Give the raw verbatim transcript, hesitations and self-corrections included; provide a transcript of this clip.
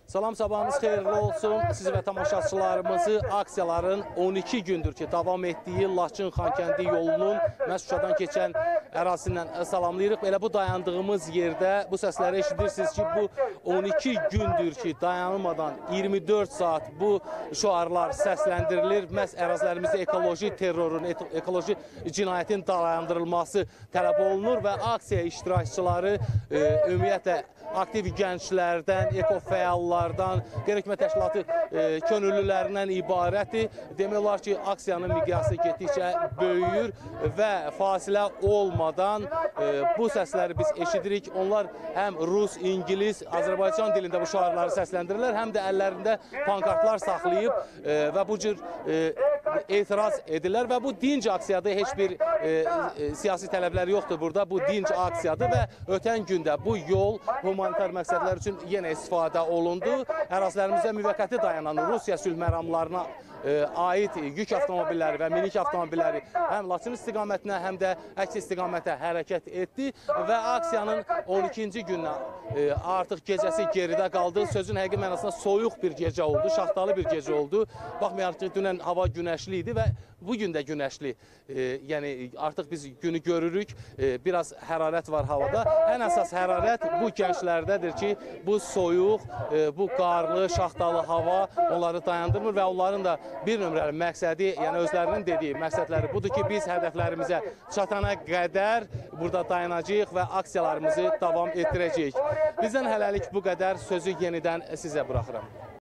Salam, sabahınız xeyirli olsun. Siz və tamaşaçılarımızı aksiyaların on iki gündür ki, davam etdiyi Laçın-Xankəndi yolunun məhz Şuşadan keçən ərazisindən salamlayırıq. Elə bu dayandığımız yerdə bu səsləri eşidirsiniz ki, bu on iki gündür ki, dayanılmadan iyirmi dörd saat bu şüarlar səsləndirilir. Məhz ərazilərimizdə ekoloji terrorun, ekoloji cinayətin dayandırılması tələb olunur və aksiya iştirakçıları e, ümumiyyətlə aktiv gənclərdən, ekofəallardan, qeyri-hökumə təşkilatı e, könüllülərindən ibarətdir. Demək olar ki, aksiyanın miqyası getdikcə böyüyür və fasilə olmadan e, bu səsləri biz eşidirik. Onlar həm rus, İngilis, Azərbaycan dilində bu şüarları səsləndirirlər, həm də əllərində pankartlar saxlayıb e, və bu cür e, etiraz edirlər və bu dinc aksiyadır. Heç bir e, e, siyasi tələbləri yoxdur burada. Bu dinc aksiyadır və ötən gündə bu yol humanitar məqsədlər üçün yenə istifadə olundu. Ərazilərimizdə müvəqqəti dayanan Rusiya sülh məramlarına e, aid yük avtomobilləri və minik avtomobilləri həm Laçın istiqamətinə, həm də əks istiqamətə hərəkət etdi və aksiyanın on ikinci günə e, artıq gecəsi geridə qaldı. Sözün həqiqi mənasında soyuq bir gecə oldu, şaxtalı bir gecə oldu. Baxmayaraq ki, dünən hava günəşli idi və bugün də günəşli. E, yəni artıq biz günü görürük. E, biraz hərarət var havada. Ən əsas hərarət bu gənclərdədir ki, bu soyuq, e, bu qarlı, şaxtalı hava onları dayandırmır və onların da bir nömrəli məqsədi, yəni özlərinin dediyi məqsədləri budur ki, biz hədəflərimizə çatana qədər burada dayanacağıq və aksiyalarımızı davam etdirəcəyik. Bizdən hələlik bu qədər. Sözü yenidən sizə buraxıram.